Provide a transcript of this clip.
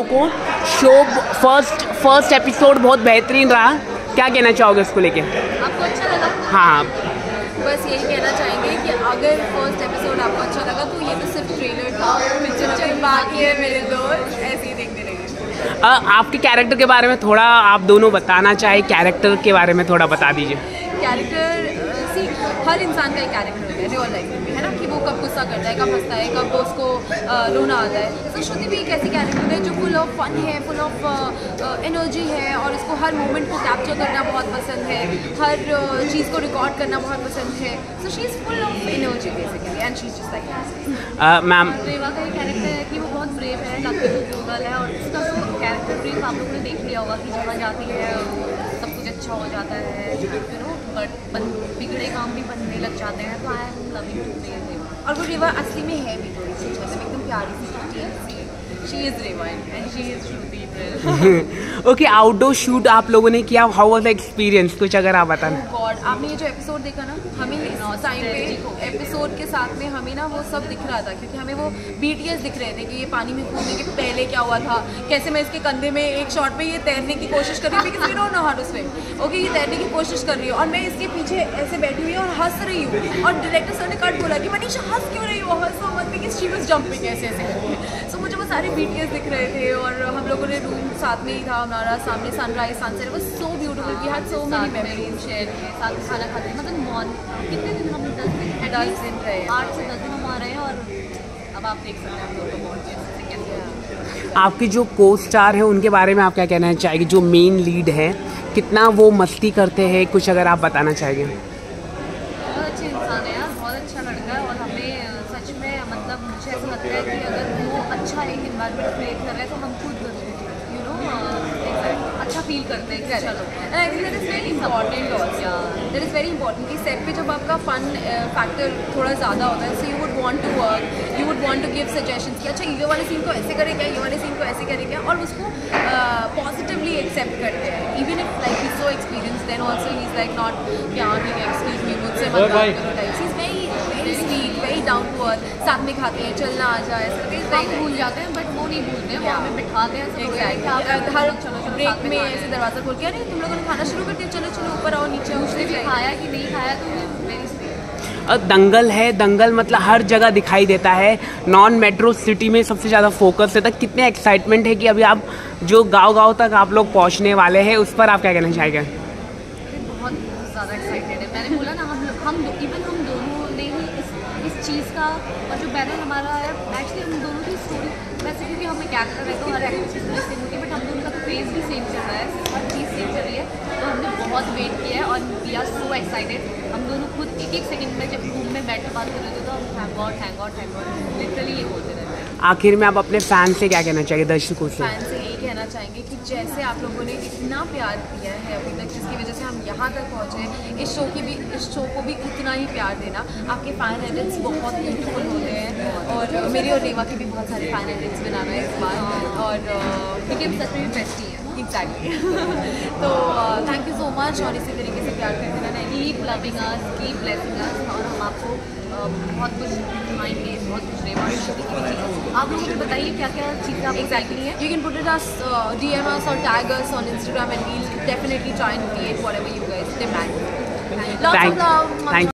को show first episode बहुत बेहतरीन रहा, क्या कहना चाहोगे उसको लेके? आपको अच्छा लगा? हाँ, बस यही कहना चाहेंगे कि अगर फर्स्ट एपिसोड आपको अच्छा लगा तो ये तो सिर्फ ट्रेलर था, पिक्चर बाकी है मेरे दोस्त, ऐसे ही देखते रहिए। आपके कैरेक्टर के बारे में थोड़ा आप दोनों बताना चाहे, कैरेक्टर के बारे में थोड़ा बता दीजिए। कैरेक्टर हर इंसान का एक कैरेक्टर होता है रियल लाइफ में, है ना, कि वो कब गुस्सा करता है, कब हंसता है, कब उसको रोना आता है। तो श्रुति भी एक ऐसी कैरेक्टर है जो फुल ऑफ फन है, फुल ऑफ एनर्जी है, और उसको हर मोमेंट को कैप्चर करना बहुत पसंद है, हर चीज़ को रिकॉर्ड करना बहुत पसंद है। So she is full of energy basically and she is just like ma'am. Reva का ये कैरेक्टर है कि वो बहुत ब्रेव है, लकी वो गर्ल है, और उसका जो कैरेक्टर ब्रेव आप लोगों ने देख लिया होगा कि जहाँ जाती है सब कुछ अच्छा हो जाता है, यू नो, बट बिगड़े काम भी बनने लग जाते हैं। तो I am loving to play Reva. और वो रेवा असली में है भी थोड़ी सी, मतलब एकदम प्यारी सी छुट्टी है। She is Reva and she is Shruti. Okay, outdoor shoot आप लोगों ने किया, हाउ वाज द एक्सपीरियंस, कुछ अगर आप बताना। गॉड, आपने ये जो एपिसोड देखा ना, हमें इस टाइम पे एपिसोड के साथ में हमें ना वो सब दिख रहा था, क्योंकि हमें वो BTS दिख रहे थे कि ये पानी में कूदने के पहले क्या हुआ था, कैसे मैं इसके कंधे में एक शॉट में ये तैरने की कोशिश कर रही हूँ, because we don't know how to swim. Okay, ये तैरने की कोशिश कर रही हूँ और मैं इसके पीछे ऐसे बैठी हुई और हंस रही हूँ, और डायरेक्टर सर ने कट बोला कि मनीषा हंस क्यों रही हो, हंसो मत, बिकॉज शी वाज जंपिंग ऐसे ऐसे करके। सो मुझे वो सारे BTS दिख रहे थे, और हम लोगों ने रूम साथ में ही था हमारा, सामने sunrise sunset, was so beautiful, we had so many memories share किए, साथ में खाना खाते, मतलब कितने दिन हम 10 दिन रहे, 8 से 10 दिन हम आ रहे हैं, और अब आप देख सकते हैं हम लोग बहुत कैसे। आपके जो को स्टार हैं उनके बारे में आप क्या कहना चाहेंगे, जो मेन लीड है, कितना वो मस्ती करते हैं, कुछ अगर आप बताना चाहेंगे? बहुत अच्छे इंसान है यार, बहुत अच्छा लड़का है, और हमें सच में मतलब मुझे ऐसा लगता है कि अगर वो अच्छा एक इन्वायरमेंट क्रिएट कर रहा है तो हम खुद यू नो अच्छा फील करते हैं कि चलो। And I think that is very important also, that is very important कि सेट पे जब आपका फन फैक्टर थोड़ा ज़्यादा होता है, so you would want to work, you would want to give suggestions कि अच्छा ये वाले सीन को ऐसे करें क्या, ये वाले सीन को ऐसे करें क्या, और उसको पॉजिटिवली एक्सेप्ट करते हैं। Even if like he is so experience, then also he is like not क्या ठीक है एक्सक्यूज मी, मुझसे मत बात करो type. He is very very sweet, very down to earth, साथ में खाते हैं, चलना आ जाए, हम भूल जाते हैं बट वो नहीं भूलते हैं, वो हमें बिठाते हैं हर ब्रेक में ऐसे दरवाज़ा खोल के, अरे तुम लोगों ने खाना शुरू कर दिया, चलो चलो ऊपर आओ, नीचे उसने भी खाया कि नहीं खाया, तो वेरी स्वीट। दंगल है, दंगल मतलब हर जगह दिखाई देता है, नॉन मेट्रो सिटी में सबसे ज़्यादा फोकस है, तक कितने एक्साइटमेंट है कि अभी आप जो गांव-गांव तक आप लोग पहुंचने वाले हैं, उस पर आप क्या कहना चाहेंगे? बहुत ज़्यादा एक्साइटेड है, मैंने बोला ना, हम दोनों ने ही इस चीज़ का, और जो बैनर हमारा है एक्चुअली हम दोनों की स्टोरी, वैसे क्योंकि हम एक एक्टर है तो हर एक्टिविटीज़ में सेम होती है, बट हम दोनों का तो फेस भी सेम चल रहा है, हर चीज़ सेम चल रही है, तो हमने बहुत वेट किया है और वी आर सो एक्साइटेड। हम दोनों खुद एक सेकंड में जब रूम में बैठ कर बात कर रहे थे तो हम थैंक गॉड लिटरली ये बोलते रहते हैं। आखिर में आप अपने फैन से क्या कहना चाहिए, दर्शकों से? फैन से यही कहना चाहेंगे कि जैसे आप लोगों ने इतना प्यार दिया है अभी तक, जिसकी वजह से हम यहाँ तक पहुँचे, इस शो को भी उतना ही प्यार देना। आपके फैन एडिट्स बहुत ब्यूटीफुल होते हैं, और मेरी और रेवा के भी बहुत सारे फैन एडिट्स बनाना है इस बार, और क्योंकि सच में भी बेस्ट ही है। एग्जैक्टली। तो थैंक यू सो मच, और इसी तरीके से प्यार करते रहना, keep loving us, keep blessing us, और हम आपको बहुत कुछ दिखाएंगे, बहुत कुछ रेवा आप लोग बताइए क्या क्या चीज़ें आप एग्जैक्टली है। You can put it us, DM us or tag us on Instagram, and we'll definitely try and create whatever you guys demand. Lots of love.